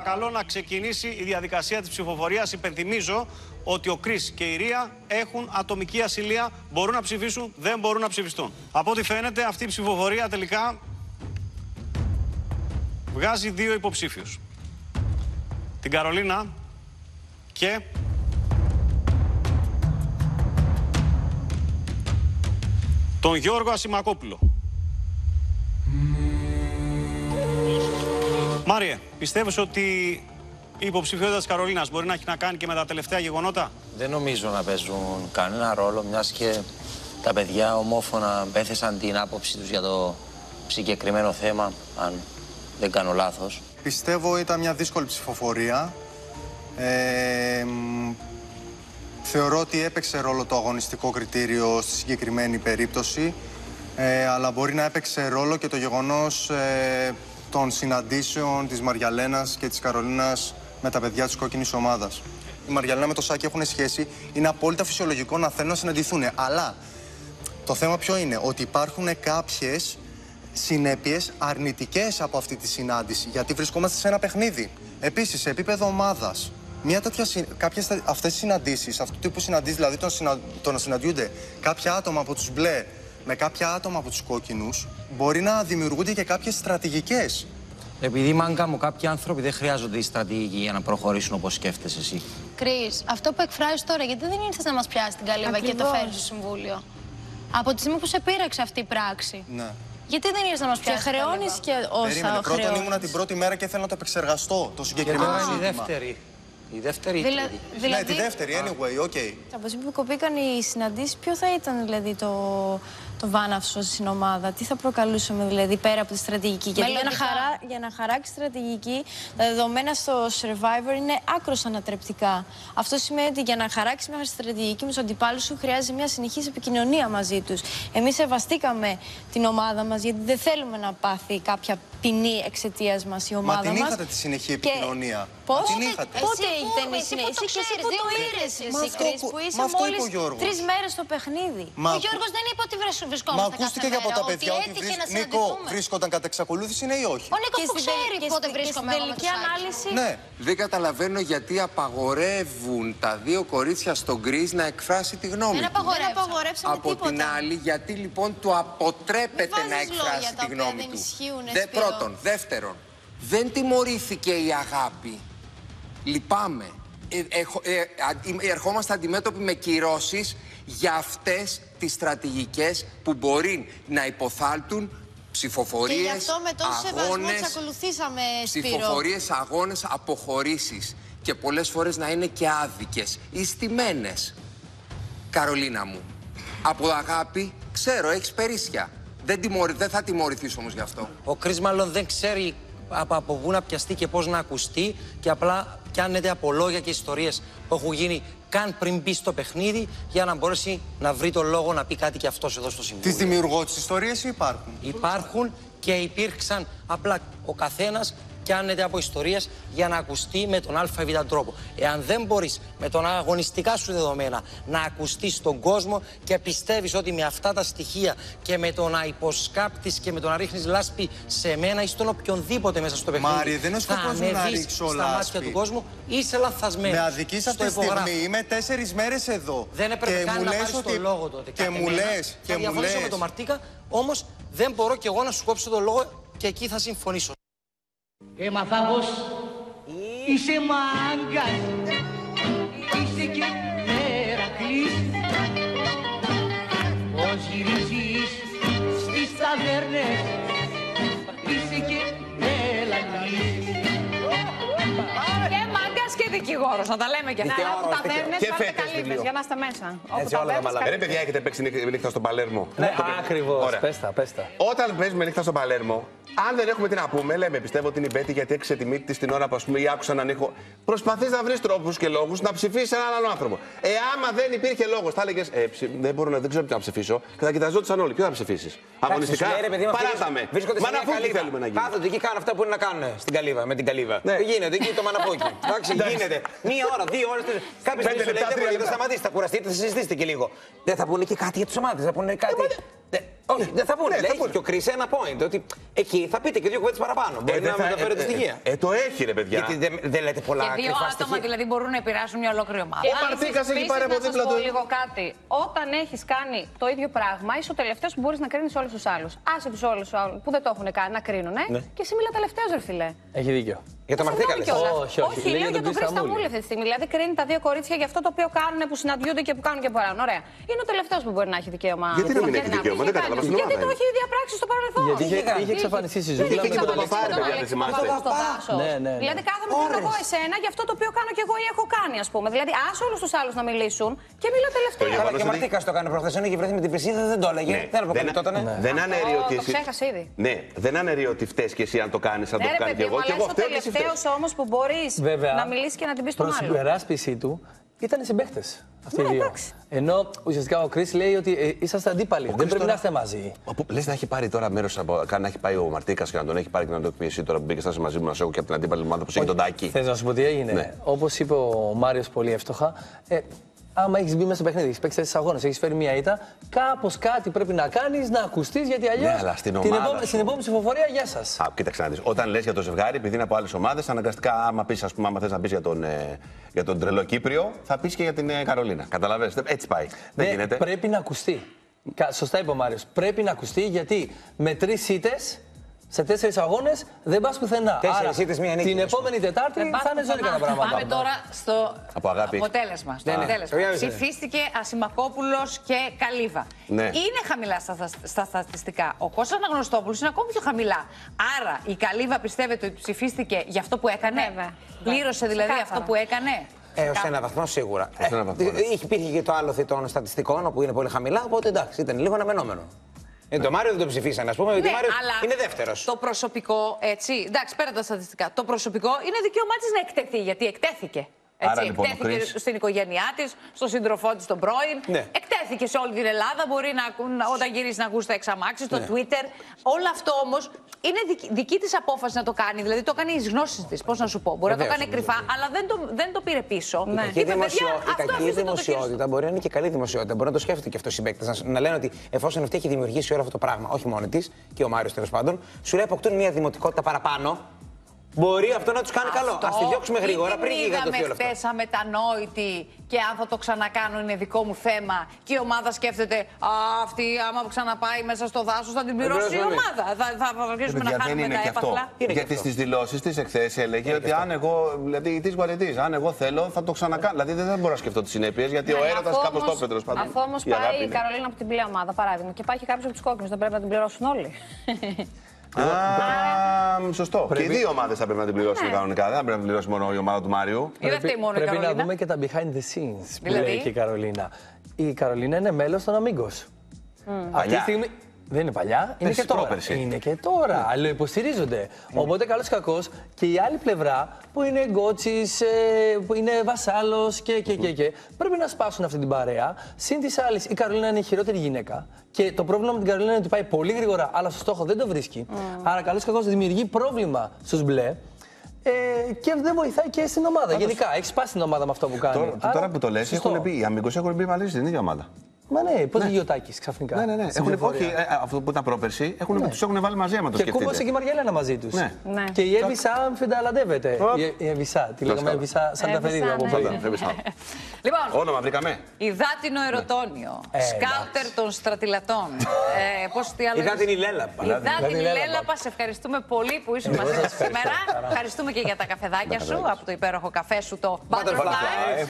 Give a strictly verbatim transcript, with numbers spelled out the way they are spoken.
Παρακαλώ να ξεκινήσει η διαδικασία της ψηφοφορίας. Υπενθυμίζω ότι ο Κρίς και η Ρία έχουν ατομική ασυλία. Μπορούν να ψηφίσουν, δεν μπορούν να ψηφιστούν. Από ό,τι φαίνεται, αυτή η ψηφοφορία τελικά βγάζει δύο υποψήφιους. Την Καρολίνα και τον Γιώργο Ασημακόπουλο. Μάριε, πιστεύεις ότι η υποψηφιότητα της Καρολίνας μπορεί να έχει να κάνει και με τα τελευταία γεγονότα? Δεν νομίζω να παίζουν κανένα ρόλο, μιας και τα παιδιά ομόφωνα έθεσαν την άποψη τους για το συγκεκριμένο θέμα, αν δεν κάνω λάθος. Πιστεύω ήταν μια δύσκολη ψηφοφορία. Ε, θεωρώ ότι έπαιξε ρόλο το αγωνιστικό κριτήριο στη συγκεκριμένη περίπτωση, ε, αλλά μπορεί να έπαιξε ρόλο και το γεγονός ε, των συναντήσεων της Μαριαλένας και της Καρολίνας με τα παιδιά της κόκκινης ομάδας. Η Μαριαλένα με το Σάκη έχουν σχέση, είναι απόλυτα φυσιολογικό να θέλουν να συναντηθούν. Αλλά το θέμα ποιο είναι, ότι υπάρχουν κάποιες συνέπειες αρνητικές από αυτή τη συνάντηση, γιατί βρισκόμαστε σε ένα παιχνίδι. Επίσης, σε επίπεδο ομάδας, μια τέτοια, κάποιες αυτές τις συναντήσεις, αυτού του τύπου συναντήσεις, δηλαδή το, συνα, το να συναντιούνται κάποια άτομα από τους μπλε με κάποια άτομα από τους κόκκινους, μπορεί να δημιουργούνται και κάποιες στρατηγικές. Επειδή, μάγκα μου, κάποιοι άνθρωποι δεν χρειάζονται η στρατηγική για να προχωρήσουν όπως σκέφτεσαι εσύ. Κρίς, αυτό που εκφράζεις τώρα, γιατί δεν ήρθες να μας πιάσεις την καλύβα και το φέρεις στο Συμβούλιο? Από τη στιγμή που σε πείραξε αυτή η πράξη. Ναι. Γιατί δεν ήρθες να μας πιάσεις? Και χρεώνεις και όσα Περίμενε, πρώτον χρεώνεις. ήμουνα την πρώτη μέρα και θέλω να το επεξεργαστώ το συγκεκριμένο Και τώρα είναι η ζήτημα. δεύτερη. Η δεύτερη ή Δηλα... τρίτη. Δηλαδή... Ναι, τη δεύτερη, anyway, οκ. Okay. Από τη στιγμή που κοπήκαν οι συναντήσεις, ποιο θα ήταν δηλαδή το, το βάναυσο στην ομάδα, τι θα προκαλούσαμε δηλαδή πέρα από τη στρατηγική? Γιατί για να, χαρά, για να χαράξει στρατηγική, τα δεδομένα στο Survivor είναι άκρως ανατρεπτικά. Αυτό σημαίνει ότι για να χαράξει μια στρατηγική με τους αντιπάλους σου χρειάζεται μια συνεχής επικοινωνία μαζί τους. Εμείς σεβαστήκαμε την ομάδα μας, γιατί δεν θέλουμε να πάθει κάποια ποινή εξαιτίας μας η ομάδα μας. Μα την είχατε τη συνεχή επικοινωνία. Πώς? Την είχατε. Πότε ήταν η εσύ συνέχεια? που το ξέρεις, δύο ήρες εσύ, Κρίς, που είσαι μόλις μόλις τρεις μέρες στο παιχνίδι. Μα... Ο Γιώργος δεν είπε ότι βρισκόμαστε. Μα ακούστηκε και από τα παιδιά ότι, ότι βρίσκ... να Νίκο βρίσκονταν κατά εξακολούθηση, ναι ή όχι? Ο Νίκος που ξέρει πότε βρίσκομαι στην εγώ με το τελική Σάκη. ανάλυση. Ναι. Δεν καταλαβαίνω γιατί απαγορεύουν τα δύο κορίτσια στον Κρίς να εκφράσει τη γνώμη Δεν του. απαγορεύσαμε Από τίποτα. την άλλη, γιατί λοιπόν του αποτρέπεται Μην να βάζεις εκφράσει λόγια τη τα οποία γνώμη δεν του. ισχύουν, Δε, Σπύρο. πρώτον. Δεύτερον, δεν τιμωρήθηκε η αγάπη. Λυπάμαι. Ε, έχ, ε, ε, ερχόμαστε αντιμέτωποι με κυρώσεις για αυτές τις στρατηγικές που μπορεί να υποθάλτουν ψηφοφορίες, Και γι' αυτό με τόσο σεβασμό αγώνες, εξακολουθήσαμε, Σπύρο. ψηφοφορίες, αγώνες, αποχωρήσεις και πολλές φορές να είναι και άδικες ή στημένες. Καρολίνα μου, από αγάπη ξέρω, έχεις περίσσια. Δεν, τιμωρη, δεν θα τιμωρηθείς όμως γι' αυτό. Ο Κρίς μάλλον δεν ξέρει από, από πού να πιαστεί και πώς να ακουστεί και απλά πιάνεται από λόγια και ιστορίες που έχουν γίνει καν πριν μπει στο παιχνίδι για να μπορέσει να βρει τον λόγο να πει κάτι και αυτός εδώ στο Συμβούλιο. Τις δημιουργώ τις ιστορίες ή υπάρχουν? Υπάρχουν και υπήρξαν, απλά ο καθένας πιάνεται από ιστορίες για να ακουστεί με τον ΑΒ τρόπο. Εάν δεν μπορείς με τον αγωνιστικά σου δεδομένα να ακουστείς στον κόσμο και πιστεύεις ότι με αυτά τα στοιχεία και με το να υποσκάπτεις και με το να ρίχνεις λάσπη σε μένα ή στον οποιονδήποτε μέσα στο παιχνίδι, Μάρι, δεν είναι θα σκοπός μου να ανεβείς ρίξω στα λάσπη. μάτια του κόσμου, είσαι λαθασμένος. Με αδικής αυτή τη στιγμή, είμαι τέσσερις μέρες εδώ. Δεν έπρεπε και καν μου να λες πάρεις ότι... τον λόγο τότε. Και Κάθε μου μέρα. λες, και θα μου διαφωνήσω λες. με τον Μαρτίκα, όμως δεν μπορώ κι εγώ να σου κόψω τον λόγο και εκεί θα συμφωνήσω. Έμαθα πως είσαι μάγκας, είσαι και Μερακλής, πως γυρίζεις στις ταβέρνες, είσαι και Μελανής. Και μάγκας και δικηγόρος, να τα λέμε και αυτά. Από τα ταβέρνες Και πάτε φέτες καλύβες βιβλίο. για να είστε μέσα. Έτσι όλα τα μαλακά. Ρε παιδιά, έχετε παίξει νύχτα- νύχτα στο Παλέρμο? Ναι, Το παί- ακριβώς. Ωραία. Πες τα, πες τα. Όταν παίζουμε νύχτα στο Παλέρμο, αν δεν έχουμε τι να πούμε, λέμε πιστεύω ότι είναι η Μπέτη γιατί έξε τη μύτη της την ώρα που ας πούμε ή άκουσα έναν ήχο. Προσπαθείς να βρεις τρόπους και λόγους να ψηφίσεις έναν άλλον άνθρωπο. Ε, άμα δεν υπήρχε λόγος, θα έλεγες ε, ψη... δεν, μπορώ να, δεν ξέρω τι να ψηφίσω και θα κοιταζόταν όλοι. Ποιο θα ψηφίσεις? Αγωνιστικά. Παράταμε. Βρίσκονται Μα σε να μια πού τι καλύβα. θέλουμε να γίνει. Κάθονται εκεί, κάνουν αυτά που είναι να κάνουν στην καλύβα, με την καλύβα. Ναι. Δεν γίνεται, εκεί το μαναπόκι. Εντάξει, γίνεται. Μία ώρα, δύο ώρες. Κάποιοι Πέντε δεν λεπτά, τρία μπορείτε να λεπτά. σταματήσετε, θα κουραστείτε, θα συζητήσετε και λίγο. Δεν θα πούνε και κάτι για τις ομάδες, θα πούνε κάτι. Όχι, δεν θα πούνε. Ναι, θα Έχει πούνε. και ο Chris ένα point. Ότι εκεί θα πείτε και δύο κουβέντες παραπάνω. Μπορεί δεν να θα- μεταφέρετε ε, ε, στοιχεία. Ε, το έχει, ρε παιδιά. Γιατί δεν, δεν λέτε πολλά Και δύο κρυφά άτομα στοιχεία. δηλαδή μπορούν να επηρεάσουν μια ολόκληρη ομάδα. Ο Μαρτίκας έχει πάρει από δίπλα Να σας του. πω λίγο κάτι. Όταν έχεις κάνει το ίδιο πράγμα, είσαι ο τελευταίος που μπορείς να κρίνεις όλους τους άλλους. Άσε τους όλους που δεν το έχουν κάνει να κρίνουνε. Ναι. Και εσύ μιλά τελευταίος, ρε φιλέ. Έχει δίκιο. Για το Μαρτίκα λες. Κιόλας. Όχι, όχι. Λέει λέω για για τον τον Κρίστα Κρίσταμούλη. Μούλη αυτή τη στιγμή. Δηλαδή κρίνει τα δύο κορίτσια για αυτό το οποίο κάνουν, που συναντιούνται και που κάνουν και που κάνουν. Ωραία. Είναι ο τελευταίος που μπορεί να έχει δικαίωμα. Γιατί να μην έχει δικαίωμα, δεν κατάλαβα στην Γιατί ομάδα το είναι. έχει διαπράξει στο παρελθόν. Γιατί είχε, κάνει. είχε εξαφανιστεί στη Δεν ζωή. είχε και τον εξαφανιστεί Παπάρη, τον παιδιά, Αλέξη δεν θυμάστε. Παπά στο δάσος. Ναι, ναι, ναι. Δηλαδή κάθομαι και ρωτώ εσένα για αυτό το οποίο κάνω και εγώ ή έχω κάνει, ας πούμε. Δηλαδή άσε όλους τους άλλους να μιλήσουν και μιλώ τελευταίο. Καλά, γεγονός και ο ότι- Μαρτίκα το έκανε προχθές. Ενώ είχε βρεθεί με την Πρεσίδα, δεν το έλεγε. Δεν αποκαλυπτότανε. Δεν αναιρεί ότι Το εσύ. ξέχασε ήδη. Ναι, δεν αναιρεί ότι φταίει και εσύ αν το κάνει, αν το Ναι, ρε κάνει και παιδί εγώ. μου, Και αλλά εγώ είσαι ο φταίω και εσύ φταίς. τελευταίος όμως που μπορείς Βέβαια, να μιλήσει και να την πει στον προς άλλο. υπεράσπιση του ήταν συμπαίχτες αυτοί οι Ναι, δύο. εντάξει. Ενώ ουσιαστικά ο Chris λέει ότι ε, είσαστε αντίπαλοι. Δεν πρέπει τώρα- να είστε μαζί. Λε να έχει πάρει τώρα μέρο από. να έχει πάει ο Μαρτίκα και να τον έχει πάρει και να το πει εσύ τώρα που μπήκε στάση μαζί μου να σε έχω και από την αντίπαλη ομάδα που έχει τον Τάκη. Θες να σου πω τι έγινε. Ναι. Όπως είπε ο Μάριος πολύ εύστοχα, ε, άμα έχεις μπει μέσα στο παιχνίδι, έχεις παίξει τέσσερις αγώνες, έχεις φέρει μία ήττα, κάπως κάτι πρέπει να κάνεις, να ακουστείς, γιατί αλλιώς Ναι, αλλά στην την ομάδα επόμε- σου. στην επόμενη ψηφοφορία, γεια σας. Α, κοίταξε να δεις. Όταν λες για το ζευγάρι, επειδή είναι από άλλες ομάδες, αναγκαστικά, άμα πεις, ας πούμε, άμα θες να πεις για τον, ε, για τον τρελό Κύπριο, θα πεις και για την ε, Καρολίνα. Καταλαβαίνεις. Έτσι πάει. Δεν Ναι, γίνεται. Πρέπει να ακουστεί. Κα- Σωστά είπε ο Μάριος. Πρέπει να ακουστεί γιατί με τρεις ήττες σε τέσσερις αγώνες δεν πας πουθενά. Τέσσερις Άρα, ήττες, μία νίκη, την ας πούμε. επόμενη Τετάρτη Δεν θα είναι πας ζώρικα τα πουθενά. πράγματα. Πάμε τώρα στο Από αγάπη. αποτέλεσμα. Στο Ναι, ναι. αποτέλεσμα. Ναι, ναι. Ψηφίστηκε Ασημακόπουλος και Καλύβα. Ναι. Είναι χαμηλά στα, στα, στα στατιστικά. Ο Κώστας Αναγνωστόπουλος είναι ακόμη πιο χαμηλά. Άρα η Καλύβα πιστεύετε ότι ψηφίστηκε για αυτό που έκανε. Βέβαια. Πλήρωσε δηλαδή Ξεκάθαρα. αυτό που έκανε. Έω ένα βαθμό σίγουρα. Ως ένα βαθμό, ναι. Ε, Υπήρχε και το άλοθη των στατιστικών που είναι πολύ χαμηλά, οπότε εντάξει, ήταν λίγο αναμενόμενο. Ε, το Μάριο δεν το ψηφίσανε, α πούμε, γιατί Ναι, ο Μάριο αλλά είναι δεύτερο. Το προσωπικό, έτσι. Εντάξει, πέρα τα στατιστικά. Το προσωπικό είναι δικαίωμά τη να εκτεθεί, γιατί εκτέθηκε. Έτσι, Άρα, λοιπόν, ο εκτέθηκε Chris- στην οικογένειά τη, στον σύντροφό τη τον πρώην. Ναι. Εκτέθηκε σε όλη την Ελλάδα. Μπορεί να, ακού- να- όταν γυρίσει να ακούσει τα εξαμάξι, στο Ναι. Twitter. Όλο αυτό όμω είναι δική, δική τη απόφαση να το κάνει. Δηλαδή το έκανε ει γνώση τη. Πώ να σου πω. Μπορεί να το Βεβαίως, κάνει κρυφά, αλλά δεν το, δεν το πήρε πίσω. Η κακή, Είπε, παιδιά, δημοσιο... η αυτό κακή αφήστε το το δημοσιότητα μπορεί να είναι και καλή δημοσιότητα. Μπορεί να το σκέφτεται και αυτό οι συμπαίκτε. Να, να λένε ότι εφόσον αυτή έχει δημιουργήσει όλο αυτό το πράγμα, όχι μόνη τη και ο Μάριο τέλο πάντων, σου λέει αποκτούν μια δημοτικότητα παραπάνω. Μπορεί αυτό να του κάνει καλό. Α τη διώξουμε γρήγορα πριν γιγαντωθεί όλο αυτό. Είδαμε χθες αμετανόητη και αν θα το ξανακάνω είναι δικό μου θέμα. Και η ομάδα σκέφτεται, Α, αυτή άμα ξαναπάει μέσα στο δάσος θα την πληρώσει η πληρώσουμε, ναι. ομάδα. Θα, θα, θα αρχίσουμε να Παιδιά, δεν χάνουμε είναι τα και αυτό. έπαθλα. Είναι και Γιατί αυτό. στις δηλώσεις της εχθές έλεγε ότι αν εγώ, δηλαδή τη γουαρετή, αν εγώ θέλω θα το ξανακάνω. Δηλαδή δεν μπορώ να σκεφτώ τις συνέπειες γιατί ο έρωτας κάπως το έπαιρνε τέλος πάντων. Αφού όμω Η αγάπη πάει η είναι. Καρολίνα από την μπλε ομάδα, παράδειγμα, και πάει και κάποιο από του κόκκινου, δεν πρέπει να την πληρώσουν όλοι. Α, σωστό. Και οι Πρέπει- δύο ομάδες θα πρέπει να την πληρώσουν κανονικά. Δεν θα πρέπει να την πληρώσει μόνο η ομάδα του Μάριου. Ή δεν φταίει μόνο η πρέπει να Καρολίνα. δούμε και τα behind the scenes που Δηλαδή? λέει και η Καρολίνα. Η Καρολίνα είναι μέλος των Amigos. Αυτή Παλιά. τη στιγμή. Δεν είναι παλιά, είναι Πέρσι, και τώρα. πρόπερσι. Είναι και τώρα. Αλληλοϊποστηρίζονται. Οπότε, καλώς ή κακώς, και η άλλη πλευρά που είναι γκότσις, ε, που είναι βασάλος και, και, και, και, πρέπει να σπάσουν αυτή την παρέα. Συν της άλλης, η Καρολίνα είναι η χειρότερη γυναίκα. Και το πρόβλημα με την Καρολίνα είναι ότι πάει πολύ γρήγορα, αλλά στο στόχο δεν το βρίσκει. Άρα, καλώς ή κακώς, δημιουργεί πρόβλημα στους μπλε. Ε, και δεν βοηθάει και στην ομάδα. Γενικά, έχει σπάσει την ομάδα με αυτό που κάνει. Τώρα, Άρα, τώρα που το λες, σωστό. έχουν πει, οι αμυγκos έχουν μπει μαζί στην ίδια ομάδα. Μα ναι, πώ βγήκε ο Τάκης ξαφνικά. Ναι, ναι, ναι. στην Έχουν, ψηφοφορία. όχι, ε, αυτό που ήταν πρόπερση, έχουν, Ναι. τους έχουν βάλει μαζί άμα το Και σκεφτείτε. κούμπωσε και η Μαριέλενα μαζί του. Ναι. Ναι. Και η Εύησα αμφιταλαντεύεται. Οπ. Η, η Εύησα, τη λέγαμε καλά. Εύησα Σανταφερίδη Εύησα, από ναι. παλιά. Πάντα, έβρισκα. Λοιπόν, Όνομα βρήκαμε. υδάτινο ερωτόνιο. Ε, Σκάουτερ των στρατιλατών. ε, πώς τι άλλο. Είδα την Ηλέλαπα. Υδάτινη Λέλαπα. Λέλαπα, σε ευχαριστούμε πολύ που ήσουν μαζί μας σήμερα. Ευχαριστούμε και για τα καφεδάκια σου από το υπέροχο καφέ σου το Butterfly.